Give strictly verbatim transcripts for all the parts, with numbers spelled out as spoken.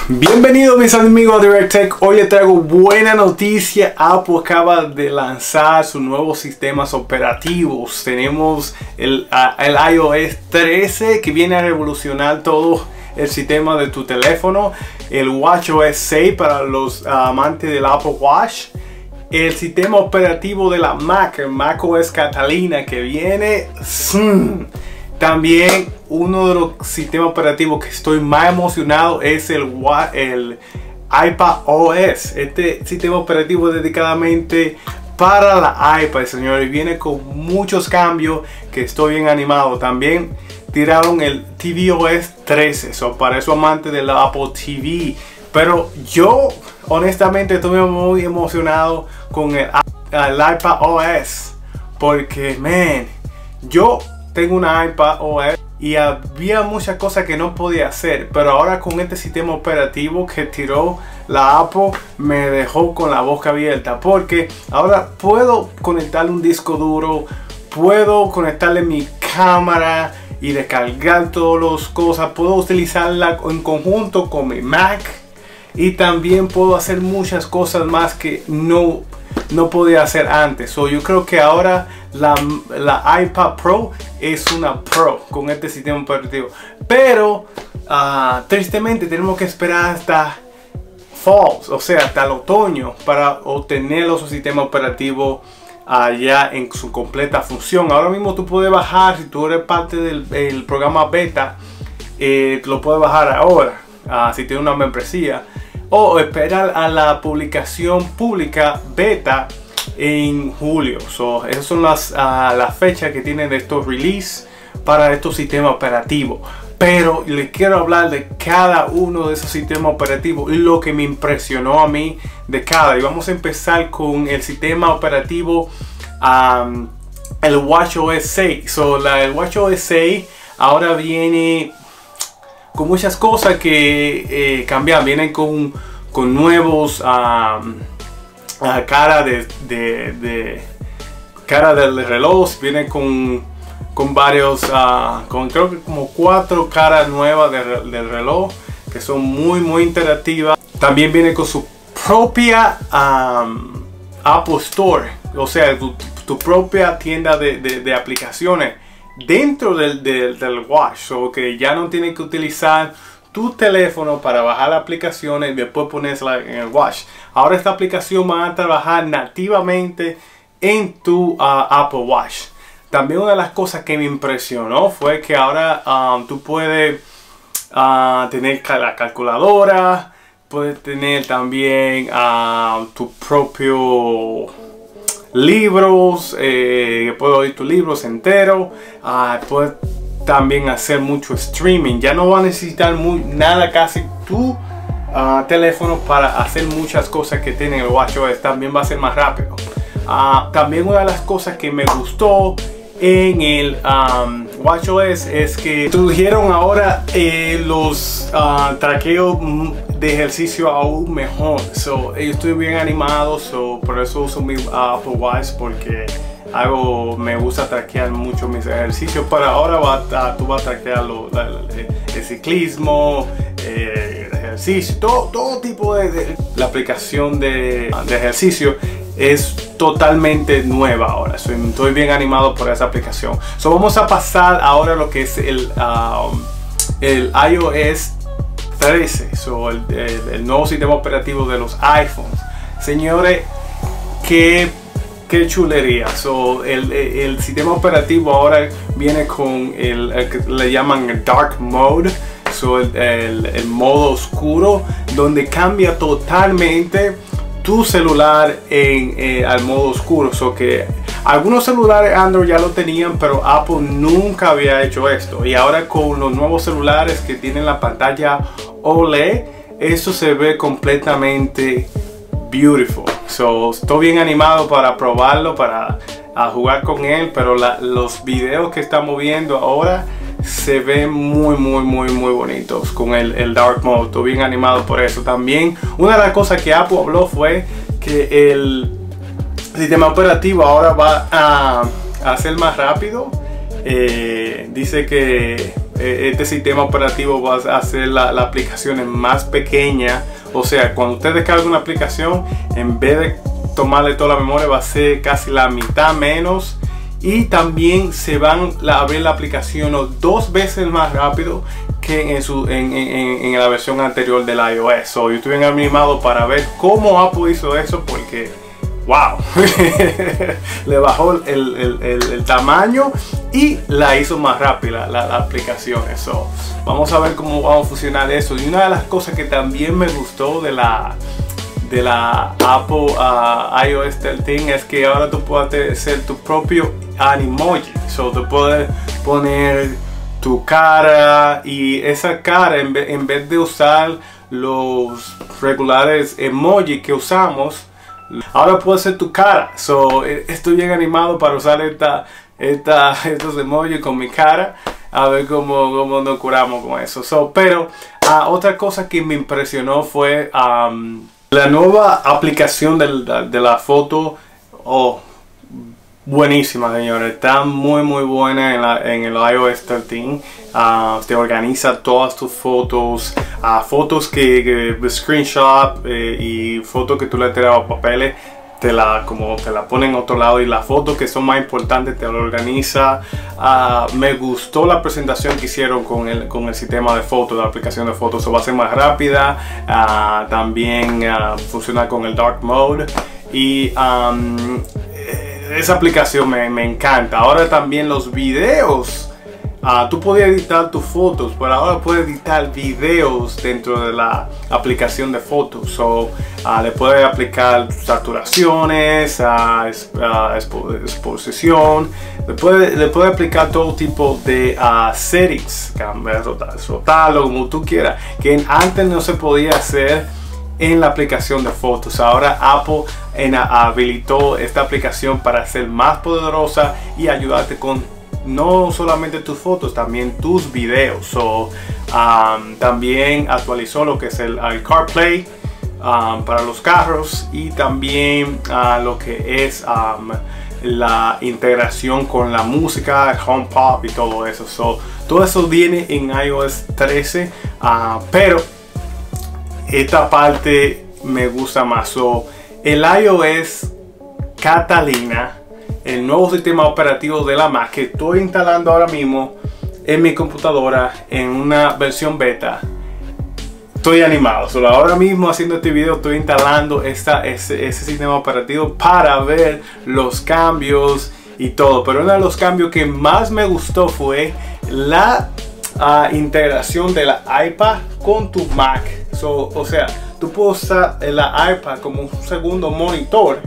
Bienvenidos mis amigos a Direct Tech. Hoy les traigo buena noticia. Apple acaba de lanzar sus nuevos sistemas operativos. Tenemos el, el iOS trece que viene a revolucionar todo el sistema de tu teléfono. El WatchOS seis para los uh, amantes del Apple Watch. El sistema operativo de la Mac, el macOS Catalina que viene. Mm, También uno de los sistemas operativos que estoy más emocionado es el, el iPadOS. Este sistema operativo dedicadamente para la iPad, señores. Viene con muchos cambios que estoy bien animado. También tiraron el tvOS trece, so, para esos amantes del Apple T V. Pero yo honestamente estoy muy emocionado con el, el iPadOS. Porque, man, yo tengo una iPadOS y había muchas cosas que no podía hacer, pero ahora con este sistema operativo que tiró la Apple me dejó con la boca abierta, porque ahora puedo conectarle un disco duro, puedo conectarle mi cámara y descargar todas las cosas, puedo utilizarla en conjunto con mi Mac y también puedo hacer muchas cosas más que no no podía hacer antes. So, yo creo que ahora la, la iPad Pro es una Pro con este sistema operativo, pero uh, tristemente tenemos que esperar hasta fall, o sea hasta el otoño, para obtener su sistema operativo allá en su completa función. Ahora mismo tú puedes bajar, si tú eres parte del, del programa beta, eh, lo puedes bajar ahora, uh, si tienes una membresía, o esperar a la publicación pública beta en julio. So, esas son las, uh, las fechas que tienen estos release para estos sistemas operativos. Pero les quiero hablar de cada uno de esos sistemas operativos y lo que me impresionó a mí de cada. Y vamos a empezar con el sistema operativo, um, el WatchOS seis. So, la, el WatchOS seis ahora viene con muchas cosas que eh, cambian. Vienen con, con nuevos um, uh, cara de, de, de cara del reloj. Vienen con, con varios, uh, con creo que como cuatro caras nuevas de, del reloj que son muy muy interactivas. También viene con su propia um, Apple Store, o sea tu, tu propia tienda de, de, de aplicaciones dentro del, del, del Watch, so que ya no tienes que utilizar tu teléfono para bajar aplicaciones y después ponerla en el Watch. Ahora esta aplicación va a trabajar nativamente en tu uh, Apple Watch. También una de las cosas que me impresionó fue que ahora um, tú puedes uh, tener la calculadora, puedes tener también uh, tu propio libros, eh, puedes oír tus libros enteros, uh, puedes también hacer mucho streaming. Ya no va a necesitar muy, nada casi tu uh, teléfono para hacer muchas cosas que tiene el WatchOS. También va a ser más rápido. Uh, también una de las cosas que me gustó en el um, WatchOS es que introdujeron ahora eh, los uh, traqueos de ejercicio aún mejor. So, yo estoy bien animado, so, por eso uso mi uh, Apple Watch, porque hago, me gusta traquear mucho mis ejercicios. Pero ahora va a, tú vas a traquear lo, la, el, el ciclismo, eh, el ejercicio, todo, todo tipo de, de la aplicación de, de ejercicio es totalmente nueva ahora. So, estoy bien animado por esa aplicación. So, vamos a pasar ahora a lo que es el, um, el iOS trece, so, el, el, el nuevo sistema operativo de los iPhones. Señores, qué, qué chulería. So, el, el sistema operativo ahora viene con el, el que le llaman el Dark Mode. So, el, el, el modo oscuro, donde cambia totalmente tu celular en, eh, al modo oscuro. So que algunos celulares Android ya lo tenían, pero Apple nunca había hecho esto. Y ahora con los nuevos celulares que tienen la pantalla O L E D, eso se ve completamente beautiful. So, estoy bien animado para probarlo, para a jugar con él, pero la, los videos que estamos viendo ahora se ven muy muy muy muy bonitos con el, el Dark Mode. Estoy bien animado por eso. También una de las cosas que Apple habló fue que el sistema operativo ahora va a, a ser más rápido. Eh, dice que eh, este sistema operativo va a hacer la, la aplicación más pequeña. O sea, cuando usted descarga una aplicación, en vez de tomarle toda la memoria, va a ser casi la mitad menos. Y también se van a abrir la aplicación dos veces más rápido que en, su, en, en, en la versión anterior del iOS. So, yo estoy bien animado para ver cómo Apple hizo eso, porque wow, le bajó el, el, el, el tamaño y la hizo más rápida la, la aplicación. So, vamos a ver cómo va a funcionar eso. Y una de las cosas que también me gustó de la de la Apple uh, iOS trece es que ahora tú puedes hacer tu propio Animoji. So, tú puedes poner tu cara, y esa cara, en vez, en vez de usar los regulares emojis que usamos, ahora puede ser tu cara. So, estoy bien animado para usar esta, esta, estos emojis con mi cara, a ver cómo, cómo nos curamos con eso. So, pero uh, otra cosa que me impresionó fue um, la nueva aplicación de la, de la foto. Oh, buenísima, señores. Está muy muy buena en, la, en el iOS trece. Uh, te organiza todas tus fotos, uh, fotos que, que screenshot eh, y fotos que tú le tiras a papeles, te la, como te la ponen en otro lado, y las fotos que son más importantes te lo organiza. Uh, me gustó la presentación que hicieron con el, con el sistema de fotos, la aplicación de fotos. So, va a ser más rápida, uh, también uh, funciona con el dark mode, y um, esa aplicación me, me encanta. Ahora también los videos. Uh, tú podías editar tus fotos, pero ahora puedes editar videos dentro de la aplicación de fotos. So, uh, le puedes aplicar saturaciones, uh, uh, expo exposición, le puedes le puede aplicar todo tipo de uh, settings, cambiar, rotar, rotarlo como tú quieras, que antes no se podía hacer en la aplicación de fotos. Ahora Apple en, uh, habilitó esta aplicación para ser más poderosa y ayudarte con no solamente tus fotos, también tus videos. So, um, también actualizó lo que es el, el CarPlay um, para los carros, y también uh, lo que es um, la integración con la música, el HomePod y todo eso. So, todo eso viene en iOS trece, uh, pero esta parte me gusta más. So, el iOS Catalina, el nuevo sistema operativo de la Mac que estoy instalando ahora mismo en mi computadora en una versión beta, estoy animado. Solo ahora mismo haciendo este video estoy instalando esta, ese, ese sistema operativo para ver los cambios y todo. Pero uno de los cambios que más me gustó fue la uh, integración de la iPad con tu Mac. So, o sea, tú puedes usar la iPad como un segundo monitor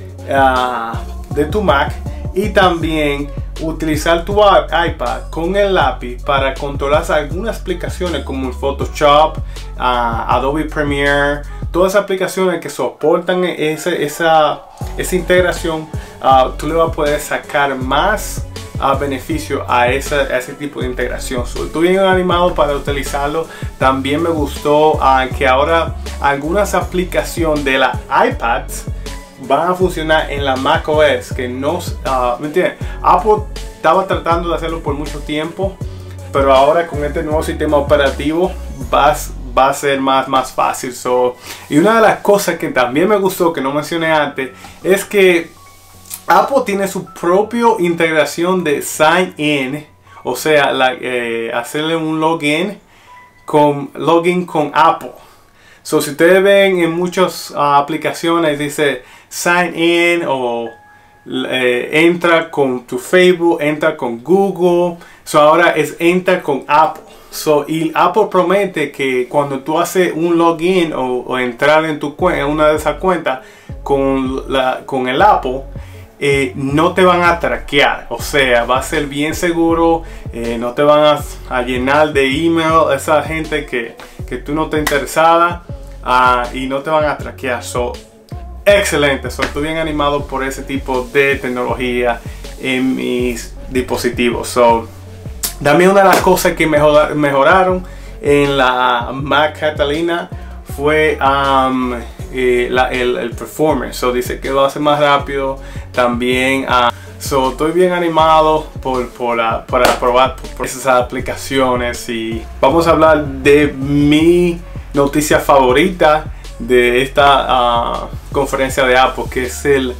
uh, de tu Mac, y también utilizar tu iPad con el lápiz para controlar algunas aplicaciones como el Photoshop, uh, Adobe Premiere, todas esas aplicaciones que soportan ese, esa, esa integración. Uh, tú le vas a poder sacar más uh, beneficio a, esa, a ese tipo de integración. So, estoy bien animado para utilizarlo. También me gustó uh, que ahora algunas aplicaciones de la iPad van a funcionar en la macOS, que no, uh, ¿me entiendes? Apple estaba tratando de hacerlo por mucho tiempo, pero ahora con este nuevo sistema operativo va, va a ser más, más fácil. So, y una de las cosas que también me gustó, que no mencioné antes, es que Apple tiene su propia integración de sign in, o sea, la, eh, hacerle un login con, login con Apple. So, si ustedes ven en muchas uh, aplicaciones dice sign in, o eh, entra con tu Facebook, entra con Google. So, ahora es entra con Apple. So, y Apple promete que cuando tú haces un login o, o entrar en tu cuenta, en una de esas cuentas con, la, con el Apple, eh, no te van a traquear. O sea, va a ser bien seguro. Eh, no te van a, a llenar de email esa gente que, que tú no estás interesada. Uh, y no te van a traquear. So, excelente. So, estoy bien animado por ese tipo de tecnología en mis dispositivos. So, también una de las cosas que mejor, mejoraron en la Mac Catalina fue um, eh, la, el, el performance. So, dice que va a ser más rápido. También uh, So, estoy bien animado por, por, uh, para probar por, por esas aplicaciones, y vamos a hablar de mi noticia favorita de esta uh, conferencia de Apple, que es el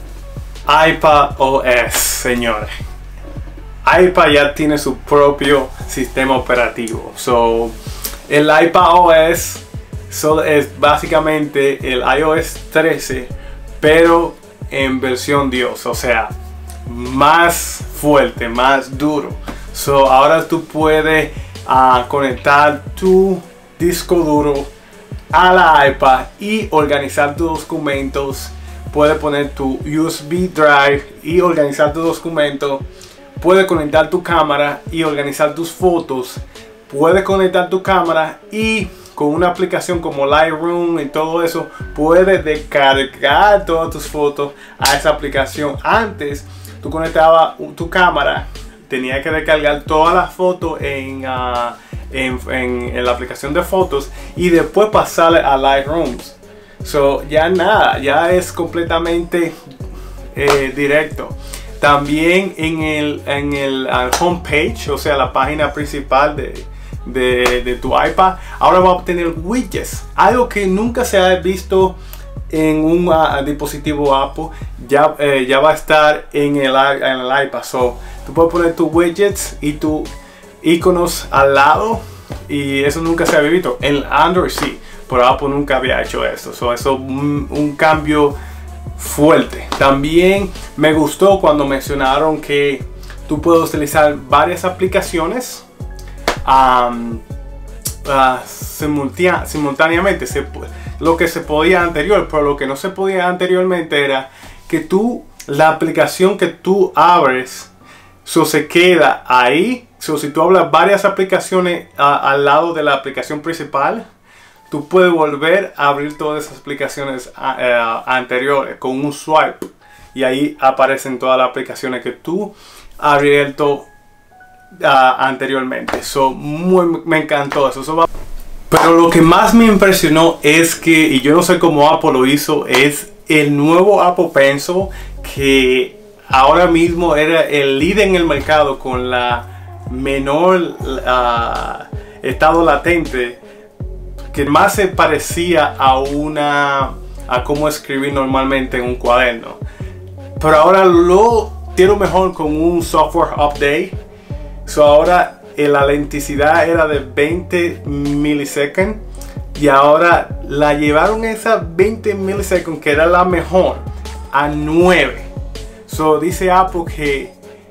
iPadOS, señores. iPad ya tiene su propio sistema operativo. So, el iPadOS so, es básicamente el iOS trece, pero en versión Dios, o sea, más fuerte, más duro. So, ahora tú puedes uh, conectar tu disco duro a la iPad y organizar tus documentos. Puedes poner tu U S B drive y organizar tus documentos. Puedes conectar tu cámara y organizar tus fotos. Puedes conectar tu cámara y con una aplicación como Lightroom y todo eso, puedes descargar todas tus fotos a esa aplicación. Antes tú conectabas tu cámara, tenías que descargar todas las fotos en, uh, en, en, en la aplicación de fotos y después pasarle a Lightroom. So, ya nada, ya es completamente eh, directo. También en el, en el uh, homepage, o sea, la página principal de, de, de tu iPad, ahora va a obtener widgets, algo que nunca se ha visto en un uh, dispositivo Apple. Ya, eh, ya va a estar en el, en el iPad. So, tú puedes poner tus widgets y tus iconos al lado, y eso nunca se había visto. En Android sí, pero Apple nunca había hecho eso. So, eso es un, un cambio fuerte. También me gustó cuando mencionaron que tú puedes utilizar varias aplicaciones um, uh, simultá simultáneamente. Se, lo que se podía anterior, pero lo que no se podía anteriormente era que tú, la aplicación que tú abres, so, se queda ahí. So, si tú hablas varias aplicaciones uh, al lado de la aplicación principal, tú puedes volver a abrir todas esas aplicaciones uh, anteriores con un swipe, y ahí aparecen todas las aplicaciones que tú has abierto uh, anteriormente. So, muy, me encantó eso. So, pero lo que más me impresionó es que, y yo no sé cómo Apple lo hizo, es el nuevo Apple Pencil, que ahora mismo era el líder en el mercado con la menor uh, estado latente, que más se parecía a una a cómo escribir normalmente en un cuaderno, pero ahora lo tiene mejor con un software update. So, ahora eh, la lenticidad era de veinte milisegundos y ahora la llevaron esa veinte milisegundos, que era la mejor, a nueve. So, dice Apple que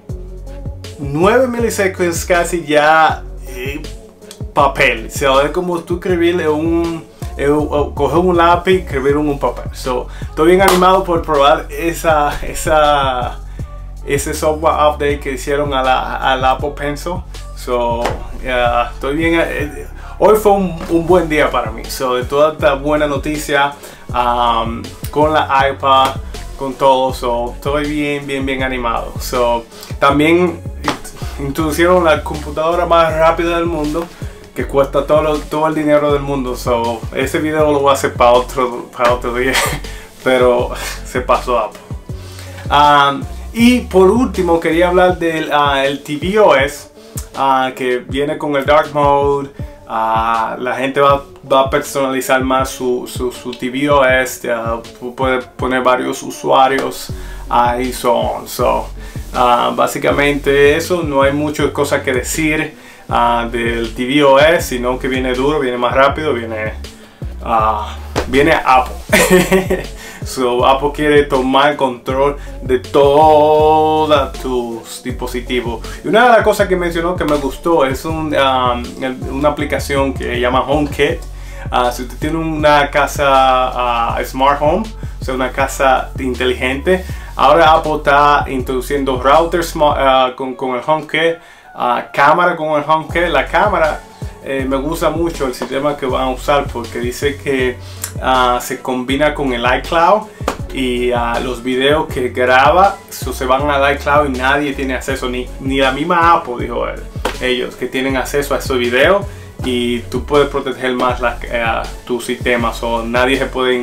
nueve milisegundos casi ya eh, papel. O sea, es como tú escribirle un, eh, coger un lápiz, escribir un, un papel. So, estoy bien animado por probar esa, esa, ese software update que hicieron a la, a la Apple Pencil. So, uh, estoy bien. Eh, hoy fue un, un buen día para mí. So, de toda esta buena noticia um, con la iPad, con todo. So, estoy bien, bien, bien animado. So, también introducieron la computadora más rápida del mundo, que cuesta todo, lo, todo el dinero del mundo. So, ese video lo voy a hacer para otro, para otro día, pero se pasó Apple. Um, y por último quería hablar del uh, el tvOS, uh, que viene con el Dark Mode. Uh, la gente va, va a personalizar más su, su, su tvOS. Uh, puede poner varios usuarios ahí. So, so uh, básicamente eso. No hay muchas cosas que decir Uh, del tvOS, sino que viene duro, viene más rápido, viene uh, viene Apple. So, Apple quiere tomar control de todos tus dispositivos. Y una de las cosas que mencionó que me gustó es un, um, una aplicación que se llama HomeKit. Uh, si usted tiene una casa uh, Smart Home, o sea, una casa inteligente, ahora Apple está introduciendo routers uh, con, con el HomeKit. Uh, cámara con el HomeKit. La cámara eh, me gusta mucho el sistema que van a usar, porque dice que uh, se combina con el iCloud, y uh, los videos que graba so, se van al iCloud y nadie tiene acceso, ni, ni la misma Apple, dijo él, ellos que tienen acceso a esos videos, y tú puedes proteger más la, uh, tus sistemas, o nadie se puede in,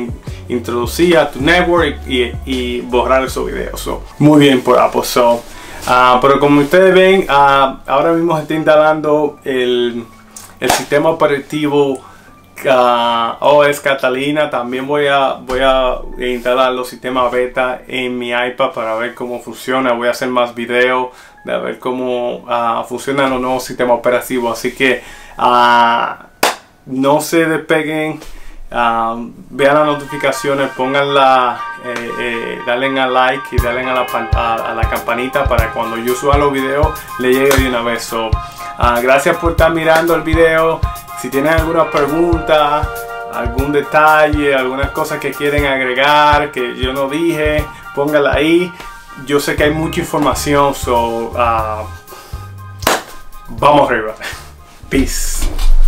introducir a tu network y, y borrar esos videos. So, muy bien por Apple. So, uh, pero como ustedes ven, uh, ahora mismo estoy instalando el, el sistema operativo Uh, O S Catalina. También voy a, voy a instalar los sistemas beta en mi iPad para ver cómo funciona. Voy a hacer más videos de ver cómo uh, funcionan los nuevos sistemas operativos. Así que uh, no se despeguen, uh, vean las notificaciones, pónganla, eh, eh, denle a like y denle a la, a, a la campanita para cuando yo suba los videos le llegue de una vez. So, uh, gracias por estar mirando el video. Si tienen alguna pregunta, algún detalle, algunas cosas que quieren agregar que yo no dije, póngala ahí. Yo sé que hay mucha información, so uh, vamos arriba. Peace.